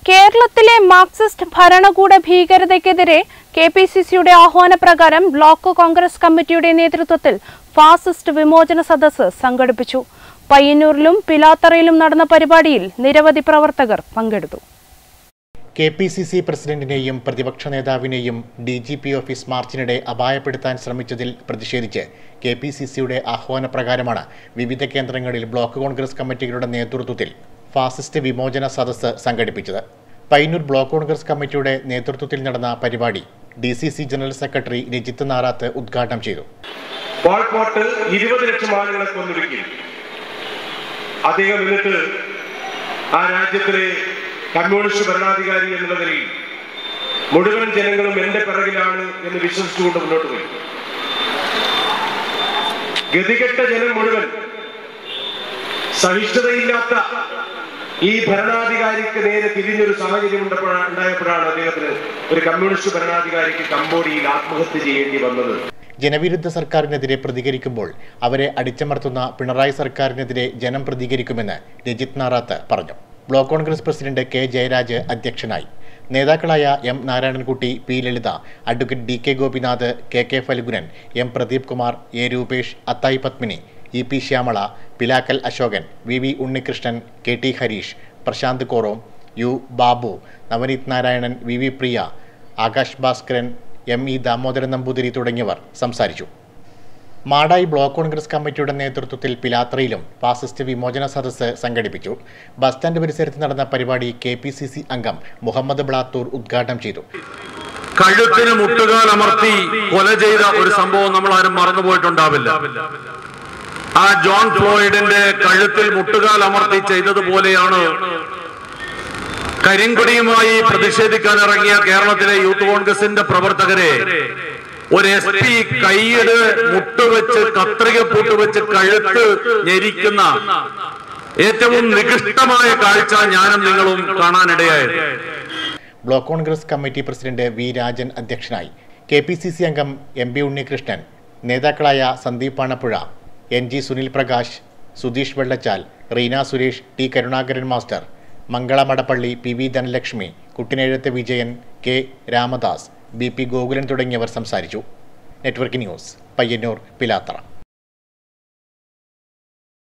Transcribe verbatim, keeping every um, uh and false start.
കേരളത്തിലെ മാർക്സിസ്റ്റ് ഭരണകൂട ഭീകരതയ്ക്കെതിരെ K P C സിയുടെ ആഹ്വാനപ്രകാരം ബ്ലോക്ക് കോൺഗ്രസ് കമ്മിറ്റിയുടെ നേതൃത്വത്തിൽ ഫാസിസ്റ്റ് വിമോചന സദസ്സ് സംഘടിപ്പിച്ചു. പയ്യന്നൂരിലും പിലാത്തറയിലും നടന്ന പരിപാടിയിൽ നിരവധി പ്രവർത്തകർ പങ്കെടുത്തു. കെ പി സി സി പ്രസിഡന്റിനെയും പ്രതിപക്ഷ നേതാവിനെയും ഡി ജി പി ഓഫീസ് മാർച്ചിനിടെ അപായപ്പെടുത്താൻ ശ്രമിച്ചതിൽ പ്രതിഷേധിച്ച് കെ പി സി സിയുടെ ആഹ്വാനപ്രകാരമാണ് വിവിധ കേന്ദ്രങ്ങളിൽ ബ്ലോക്ക് കോൺഗ്രസ് കമ്മിറ്റികളുടെ നേതൃത്വത്തിൽ ഫാസിസ്റ്റ് വിമോചന സദസ്സ് സംഘടിപ്പിച്ചത്. പയ്യന്നൂർ ബ്ലോക്ക് കോൺഗ്രസ് കമ്മിറ്റിയുടെ നേതൃത്വത്തിൽ നടന്ന പരിപാടി D C C general secretary Rajith Narath ഉദ്ഘാടനം ചെയ്തു. ഇരുപത് ലക്ഷം ആളുകളെ കൊന്നൊടുക്കി. അദ്ദേഹം എന്നിട്ട് ആ രാജ്യത്തിലെ കമ്മ്യൂണിസ്റ്റ് ഭരണാധികാരി എന്നുള്ള നിലയിൽ മുഴുവൻ ജനങ്ങളും എന്റെ പിറകിലാണ് എന്ന് വിശ്വസിച്ചുകൊണ്ട് മുന്നോട്ട് പോയി. ഗതികെട്ട ജനം മുഴുവൻ സഹിഷ്ണുതയില്ലാത്ത ഈ ഭരണാധികാരിക്ക് നേരെ തിരിഞ്ഞൊരു സാഹചര്യം ഉണ്ടായപ്പോഴാണ് അദ്ദേഹത്തിന് ഒരു കമ്മ്യൂണിസ്റ്റ് ഭരണാധികാരിക്ക് കംബോഡിയയിൽ ആത്മഹത്യ ചെയ്യേണ്ടി വന്നത്. ജനവിരുദ്ധ സർക്കാരിനെതിരെ പ്രതികരിക്കുമ്പോൾ അവരെ അടിച്ചമർത്തുന്ന പിണറായി സർക്കാരിനെതിരെ ജനം പ്രതികരിക്കുമെന്ന് രജിത്ത് നാറാത്ത് പറഞ്ഞു. Block Congress president K Jayaraj അധ്യക്ഷനായി. നേതാക്കളായ M Narayanankutty, P Lalitha, advocate D K Gopinath, K K Phalgunan, M Pradeep Kumar, A Rupesh, Athayi Padmini, E P Shyamala, Pilakkal Ashokan, V V Unnikrishnan, K T Harish, Prashanth Korom, U Babu, Navneeth Narayanan, V V Priya, Akash Bhaskaran, M E Damodaran Namboothiri തുടങ്ങിയവർ സംസാരിച്ചു. മാടായി ബ്ലോക്ക് കോൺഗ്രസ് കമ്മിറ്റിയുടെ നേതൃത്വത്തിൽ പിലാത്രയിലും ഫാസിസ്റ്റ് വിമോചന സദസ്സ് സംഘടിപ്പിച്ചു. ബസ് സ്റ്റാൻഡ് പരിസരത്ത് നടന്ന പരിപാടി കെ പി സി സി അംഗം മുഹമ്മദ് ബ്ലാത്തൂർ ഉദ്ഘാടനം ചെയ്തു. കഴുത്തിന് മുട്ടുകാൽ അമർത്തി കൊല ചെയ്ത ഒരു സംഭവം നമ്മൾ ആരും മറന്നുപോയിട്ടുണ്ടാവില്ല. ആ ജോൺ ഫ്ലോയിഡിന്റെ കഴുത്തിൽ മുട്ടുകാൽ അമർത്തി ചെയ്തതുപോലെയാണ് കരിങ്കൊടിയുമായി പ്രതിഷേധിക്കാൻ ഇറങ്ങിയ കേരളത്തിലെ യൂത്ത് കോൺഗ്രസിന്റെ പ്രവർത്തകരെ ഒരു എസ് പി കൈയ്യട് മുട്ടുവെച്ച് കത്രിക പൂട്ടുവെച്ച് കഴുത്ത് ഞെരിക്കുന്ന ഏറ്റവും നികൃഷ്ടമായ കാഴ്ച ഞാനും നിങ്ങളും കാണാനിടയായത്. Block Congress committee president V Rajan അധ്യക്ഷനായി. കെ പി സി സി അംഗം എം പി ഉണ്ണികൃഷ്ണൻ, നേതാക്കളായ Sandeep Panappuzha, N G Sunil Prakash, Sudheesh Vellachal, Reena Suresh, T Karunakaran master, Mangala Madappally, P V Dhanalakshmi, Kuttinezhuth Vijayan, K Ramadas, B P Gokulan തുടങ്ങിയവർ സംസാരിച്ചു. Network news, Payyannur, Pilathara.